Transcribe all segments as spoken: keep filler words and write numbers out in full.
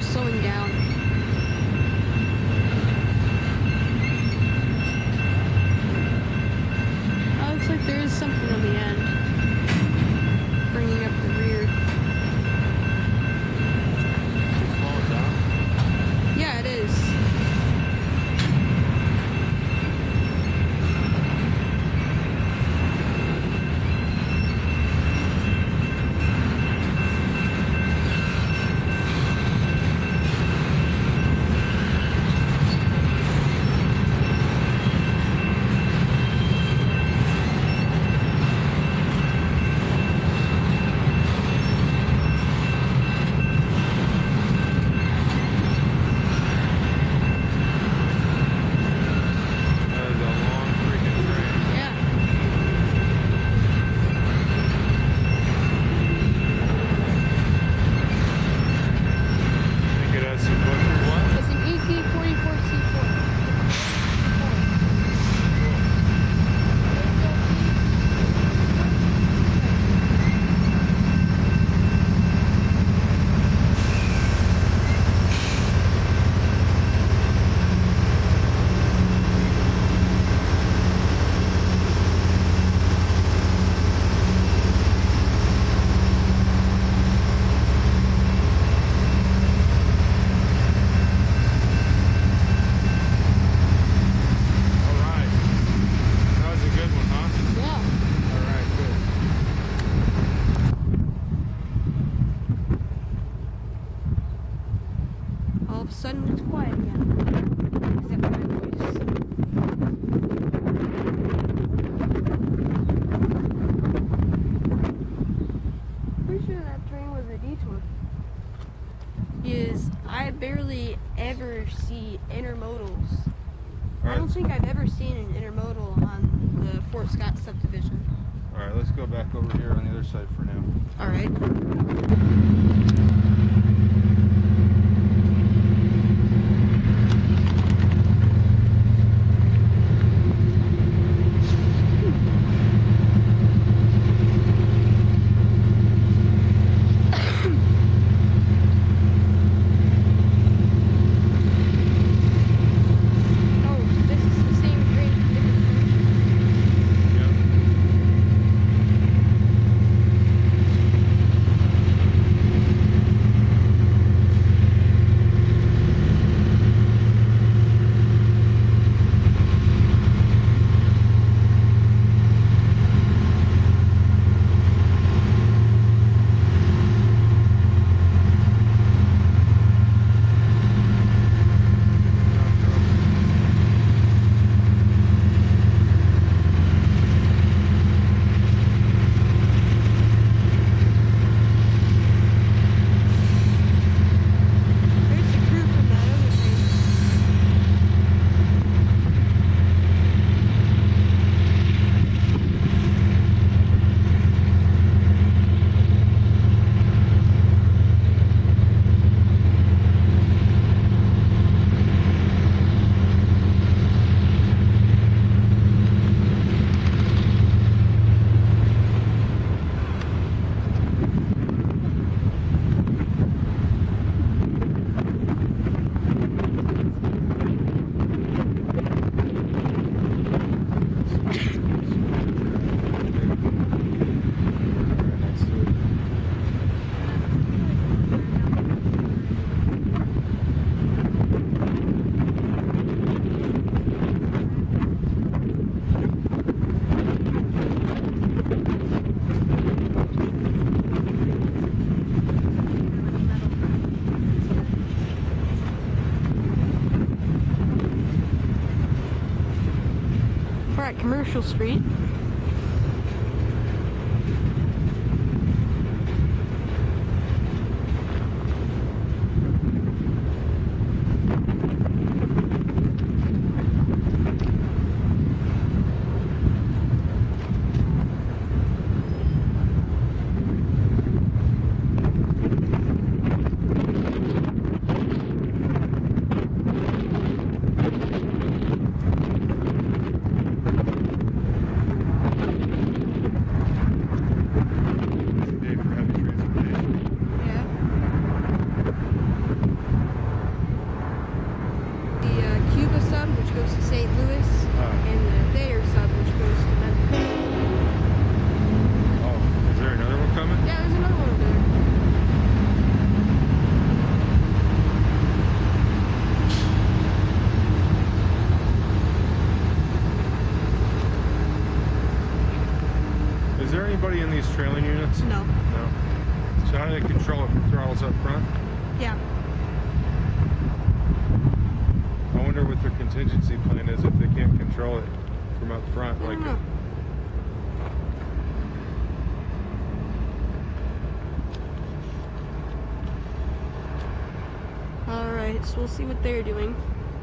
starts slowing down. Oh, looks like there is something on the end, bringing up the rear. Just slow it down? Yeah, it is. All of a sudden, it's quiet again. Except for my voice. Pretty sure that train was a detour. Is I barely ever see intermodals. I don't think I've ever seen an intermodal on the Fort Scott subdivision. Alright, let's go back over here on the other side for now. Alright. We're at Commercial Street. anybody in these trailing units? No. No. So how do they control it from throttles up front? Yeah. I wonder what their contingency plan is if they can't control it from up front. I Like don't know. Alright, so we'll see what they're doing.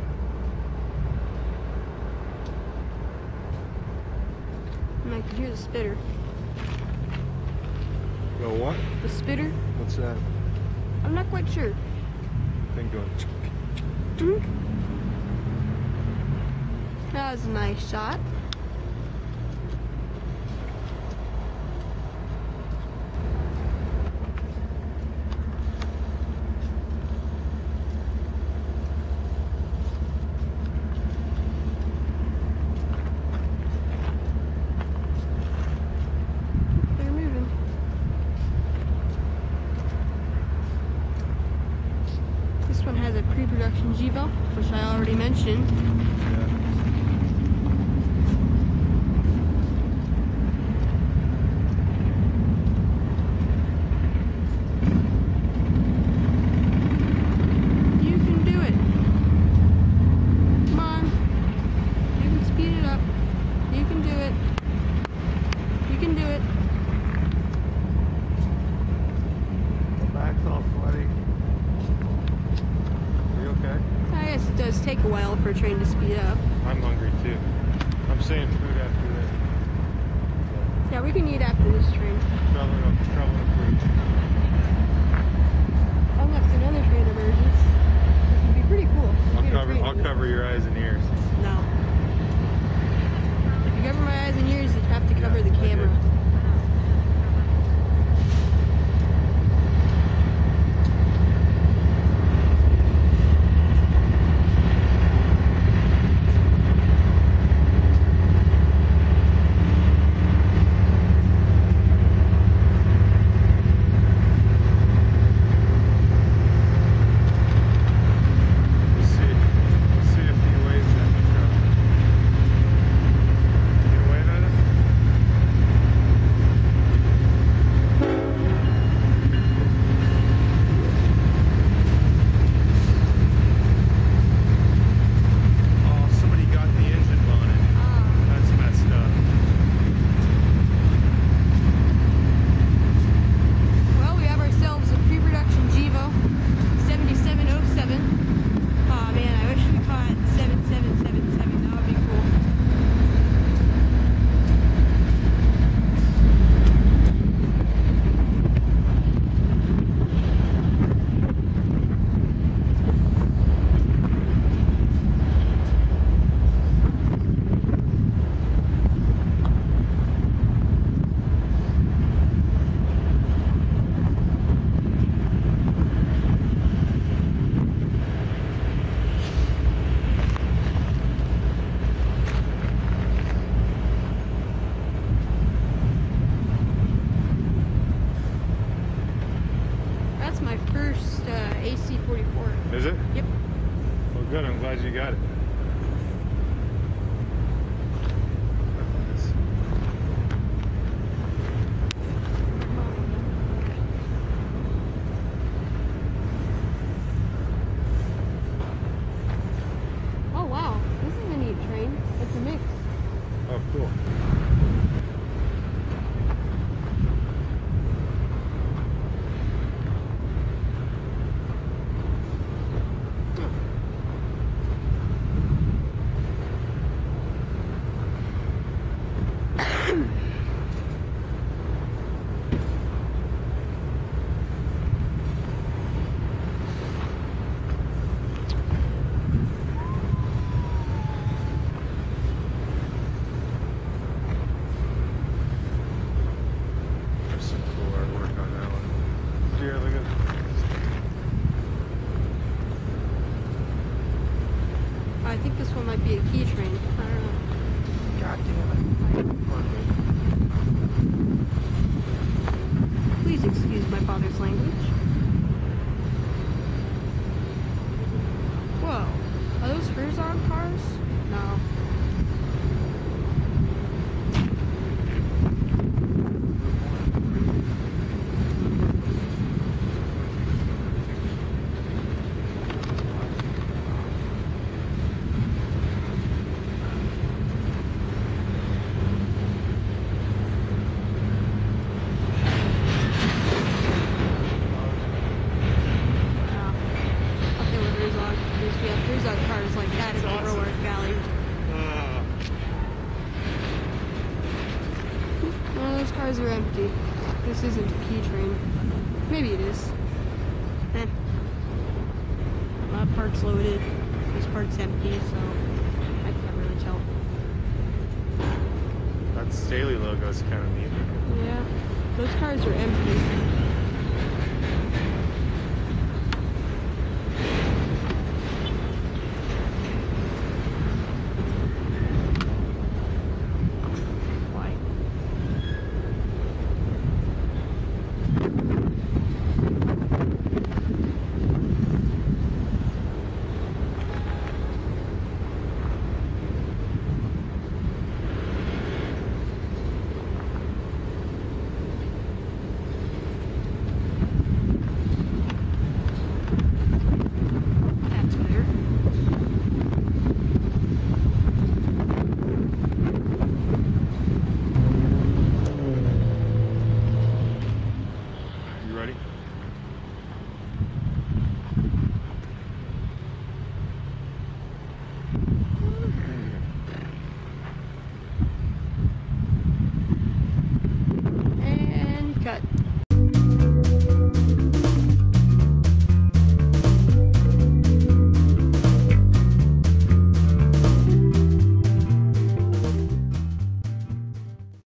And I can hear the spitter. The what? The spitter? What's that? I'm not quite sure. Thing going. Mm-hmm. That was a nice shot. They're moving. This one has a pre-production gevo, which I already mentioned. It does take a while for a train to speed up. I'm hungry too. I'm saying food after this. Yeah, we can eat after this train. Traveling up, traveling up food. Unless another train emerges. It would be pretty cool. I'll Be cover, great. I'll cover your eyes and ears. No. If you cover my eyes and ears, you'd have to cover Yeah, the I camera. did. Is it? Yep. Well, good. I'm glad you got it. Oh wow, this is a neat train. It's a mix. Oh, cool. I think this one might be a key train. I don't know. God damn it. Please excuse my father's language. Whoa. Are those Herzog cars? No. cars are empty. This isn't a P train. Maybe it is. Eh. A lot of parts loaded. This part's empty, so I can't really tell. That Staley logo's kind of neat. Yeah, those cars are empty.